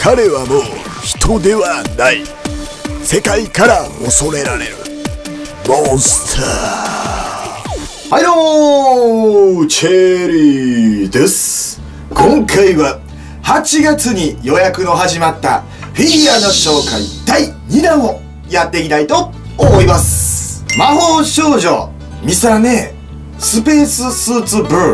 彼はもう人ではない。世界から恐れられるモンスター。はいどうも、チェリーです。今回は8月に予約の始まったフィギュアの紹介第2弾をやっていきたいと思います。魔法少女ミサネスペーススーツブル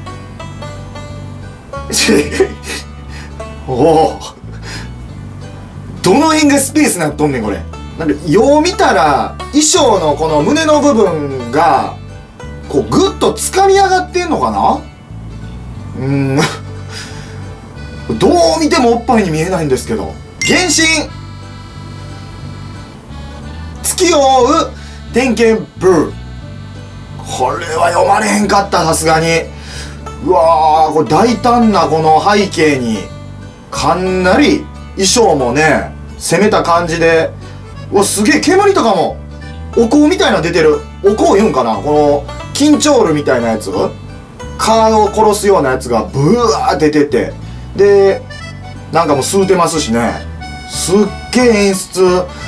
ーおお、どの辺がスペースなっとんねんこれ。なんかよう見たら衣装のこの胸の部分がこうグッと掴み上がってんのかな。どう見てもおっぱいに見えないんですけど。原神月を追う電拳ブルー、これは読まれへんかった、さすがに。うわー、これ大胆なこの背景にかなり衣装もね攻めた感じで、うわすげえ、煙とかもお香みたいなの出てる。お香言うんかな、この緊張ルみたいなやつ、蚊を殺すようなやつがブワー出てて、でなんかもう吸うてますしね。すっげえ演出。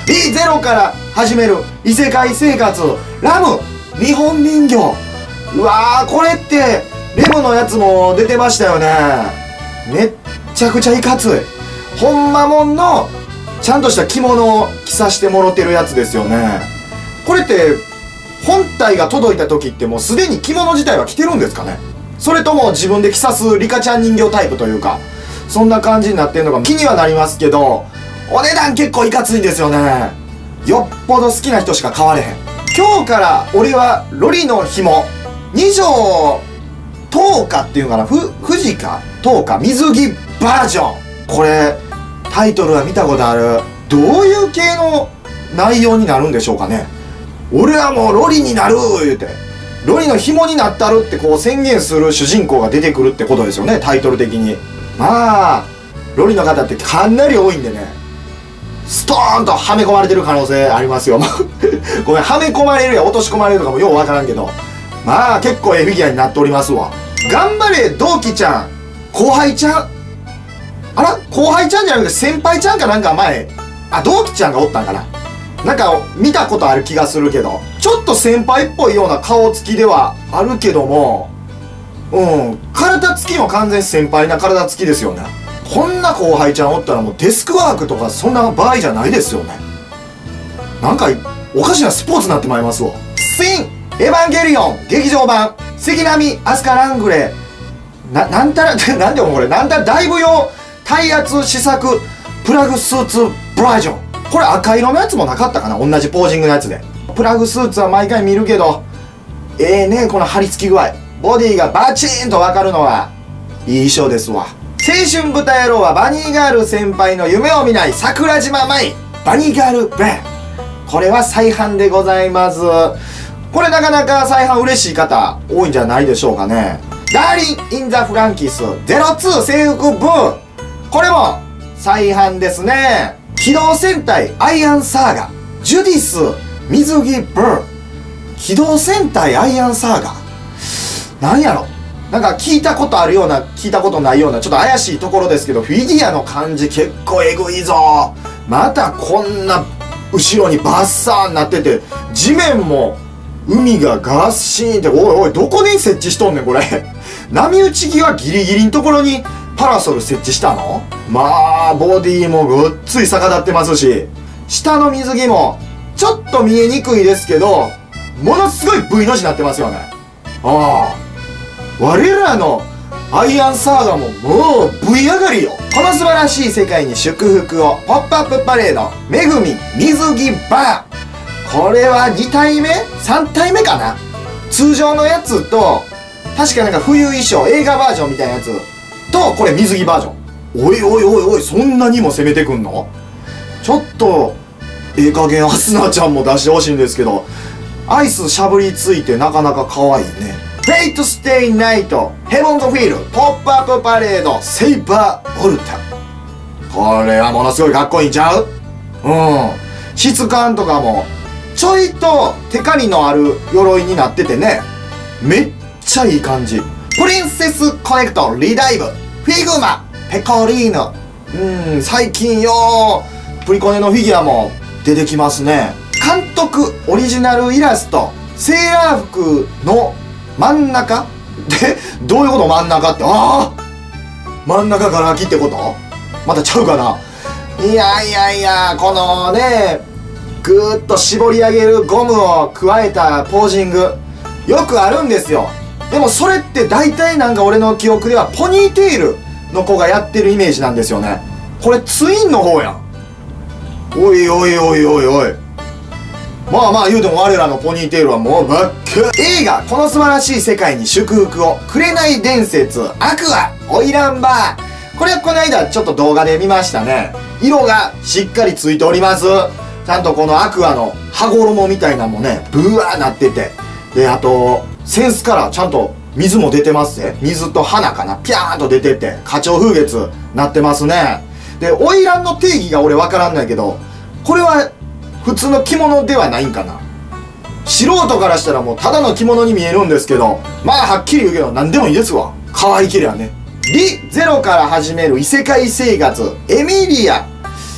B0 から始める異世界生活ラム日本人形。うわー、これってレムのやつも出てましたよね。めっちゃくちゃいかつい、ほんまもんのちゃんとした着物を着させてもろてるやつですよね。これって本体が届いた時ってもうすでに着物自体は着てるんですかね、それとも自分で着さすリカちゃん人形タイプというか、そんな感じになってんのか気にはなりますけど、お値段結構いかついんですよね。よっぽど好きな人しか買われへん。今日から俺はロリの紐2条10日っていうかな、富士か10日水着バージョン。これタイトルは見たことある。どういう系の内容になるんでしょうかね。俺はもうロリになる言うて、ロリの紐になったるってこう宣言する主人公が出てくるってことですよね、タイトル的に。まあロリの方ってかなり多いんでね、ストーンとはめ込まれてる可能性ありますよごめん、はめ込まれるや落とし込まれるとかもようわからんけど、まあ結構フィギュアになっておりますわ。頑張れ同期ちゃん、後輩ちゃん、あら後輩ちゃんじゃなくて先輩ちゃんかなんか前、同期ちゃんがおったんかな、なんか見たことある気がするけど、ちょっと先輩っぽいような顔つきではあるけども、体つきも完全先輩な体つきですよね。こんな後輩ちゃんおったらもうデスクワークとかそんな場合じゃないですよね。なんかおかしなスポーツになってまいりますわ。シン・エヴァンゲリオン劇場版関波アスカラングレーなんたらなんでもこれなんたら大舞踊体圧試作プラグスーツバージョン。これ赤色のやつもなかったかな、同じポージングのやつで。プラグスーツは毎回見るけど、ねこの張り付き具合、ボディがバチーンと分かるのはいい衣装ですわ。青春豚野郎はバニーガール先輩の夢を見ない桜島舞バニーガールブレン。これは再販でございます。これなかなか再販嬉しい方多いんじゃないでしょうかね。ダーリン・イン・ザ・フランキス02制服ブー、これも再販ですね。機動戦隊アイアンサーガジュディス水着ブー。機動戦隊アイアンサーガなんやろ、なんか聞いたことあるような聞いたことないようなちょっと怪しいところですけど、フィギュアの感じ結構エグいぞ。またこんな後ろにバッサーになってて、地面も海がガッシーンって、おいおいどこに設置しとんねんこれ波打ち際ギリギリのところにパラソル設置したの。まあボディもごっつい逆立ってますし、下の水着もちょっと見えにくいですけどものすごい V の字になってますよね。我らのアイアンサーガももう V 上がりよ。この素晴らしい世界に祝福を、ポップアップパレードめぐみ水着バー。これは2体目3体目かな。通常のやつと確かなんか冬衣装映画バージョンみたいなやつと、これ水着バージョン。おいおいおいおい、そんなにも攻めてくんの。ちょっと加減アスナちゃんも出してほしいんですけど、アイスしゃぶりついてなかなか可愛いね。フェイトステイナイトヘボンズフィールポップアップパレードセイバーボルタ。これはものすごいかっこいいんちゃう。質感とかもちょいとテカリのある鎧になっててね、めっちゃいい感じ。プリンセスコネクトリダイブフィグマペコリーヌ最近ようプリコネのフィギュアも出てきますね。監督オリジナルイラスト、セーラー服の真ん中で、どういうこと？真ん中って。真ん中から秋ってこと？またちゃうかな。いや、このね、ぐーっと絞り上げるゴムを加えたポージング、よくあるんですよ。でもそれって大体なんか俺の記憶ではポニーテールの子がやってるイメージなんですよね。これツインの方やん。おい。まあ言うても我らのポニーテールはもうばっか。映画この素晴らしい世界に祝福を、紅伝説アクアオイランバー。これはこの間ちょっと動画で見ましたね。色がしっかりついております。ちゃんとこのアクアの羽衣みたいなのもね、ブワーなってて。で、あと、センスカラーちゃんと水も出てますね。水と花かな、ピャーンと出てて、花鳥風月なってますね。で、花魁の定義が俺わからんないけど、これは普通の着物ではないんかな。素人からしたらもうただの着物に見えるんですけど、まあはっきり言うけど何でもいいですわ。可愛いけりゃね。リゼロから始める異世界生活、エミリア。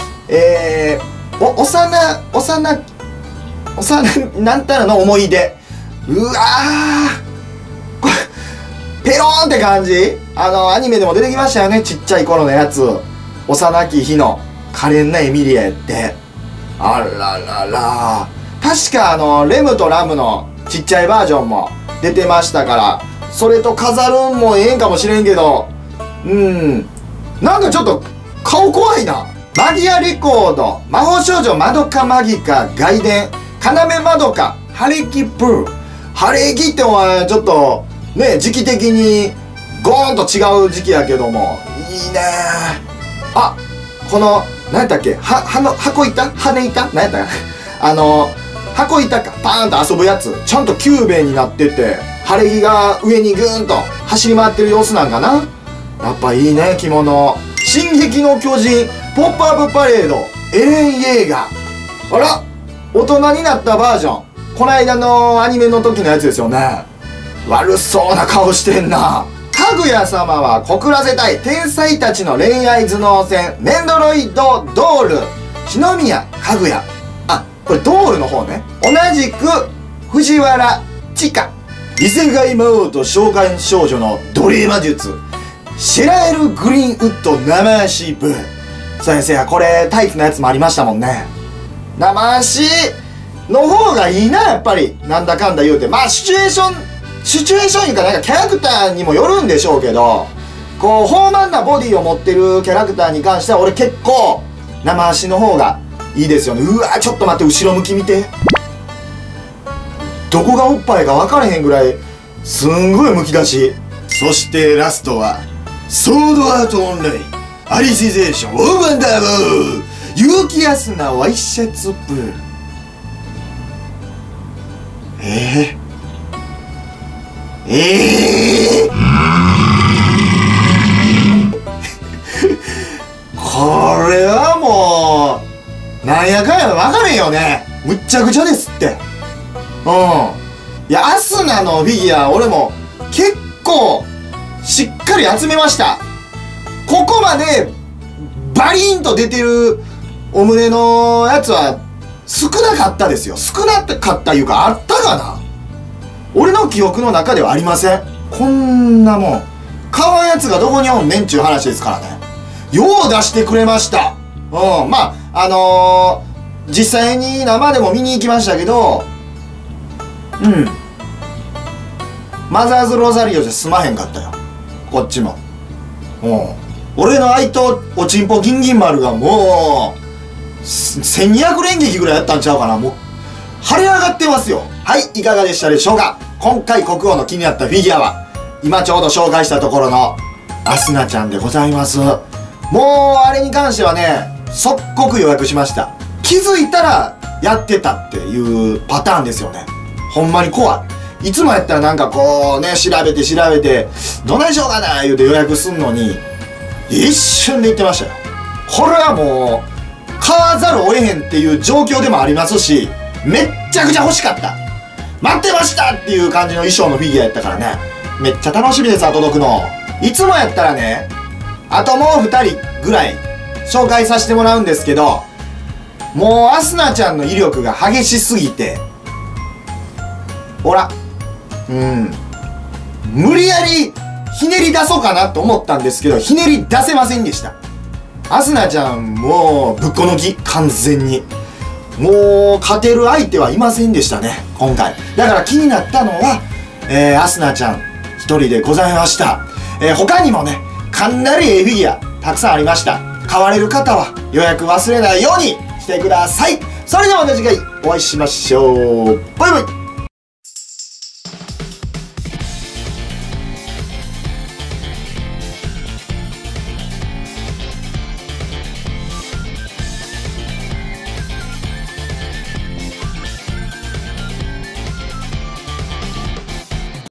なんたらの思い出。うわー、これペローンって感じ。アニメでも出てきましたよね、ちっちゃい頃のやつ。幼き日の可憐なエミリアやって。あららら、確かレムとラムのちっちゃいバージョンも出てましたから、それと飾るんもええんかもしれんけど、なんかちょっと顔怖いな。マギアレコード、魔法少女マドカマギカ外伝、カナメマドカハレキプー。ハレキってお前ちょっとね、時期的にゴーンと違う時期やけどもいいね。あ、この何やったっけ、箱板、羽板、何やったか箱板か、パーンと遊ぶやつ、ちゃんとキューベになってて、晴れ着が上にぐーんと走り回ってる様子なんかな。やっぱいいね、着物。進撃の巨人ポップアップパレードエレン・イェーガー。あら、大人になったバージョン。この間のアニメの時のやつですよね。悪そうな顔してんな。かぐや様は告らせたい天才たちの恋愛頭脳戦、ネンドロイドドール篠宮かぐや。あ、これドールの方ね。同じく藤原千佳、異世界魔王と召喚少女のドレー魔術、シェラエル・グリーンウッド生足部。先生、これタイプのやつもありましたもんね。生足の方がいいな、やっぱり。なんだかんだ言うて。まあシチュエーションいうか、なんかキャラクターにもよるんでしょうけど、こう豊満なボディを持ってるキャラクターに関しては俺結構生足の方がいいですよね。うわー、ちょっと待って、後ろ向き見て。どこがおっぱいか分からへんぐらいすんごいむき出し。そしてラストはソードアートオンラインアリシゼーションオーバンダーボー、勇気やすなワイシャツプール。これはもうなんやかんや分かれんよね。むっちゃくちゃですって。いや、アスナのフィギュア俺も結構しっかり集めました。ここまでバリーンと出てるお胸のやつは少なかったですよ。少なかったいうか、あったかな。俺の記憶の中ではありません。こんなもん買わんやつがどこにおんねんちゅう話ですからね。よう出してくれました。まあ実際に生でも見に行きましたけど、マザーズ・ロザリオじゃ済まへんかったよ、こっちも。俺の愛とおちんぽギンギン丸がもう1200連撃ぐらいやったんちゃうかな。もう腫れ上がってますよ。はい、いかがでしたでしょうか。今回国王の気になったフィギュアは今ちょうど紹介したところのアスナちゃんでございます。もうあれに関してはね、即刻予約しました。気づいたらやってたっていうパターンですよね。ほんまに怖い。いつもやったらなんかこうね、調べてどないしようかな言うて予約すんのに一瞬で言ってましたよ。これはもう買わざるを得へんっていう状況でもありますし、めっちゃくちゃ欲しかった、待ってましたっていう感じの衣装のフィギュアやったからね、めっちゃ楽しみです。届くのいつもやったらね、あともう2人ぐらい紹介させてもらうんですけど、もうアスナちゃんの威力が激しすぎて、ほら、無理やりひねり出そうかなと思ったんですけど、ひねり出せませんでした。アスナちゃんもうぶっこ抜き、完全に。もう勝てる相手はいませんでしたね、今回。だから気になったのは、アスナちゃん一人でございました。他にもね、かなりフィギュアたくさんありました。買われる方は予約忘れないようにしてください。それではまた次回お会いしましょう。バイバイ。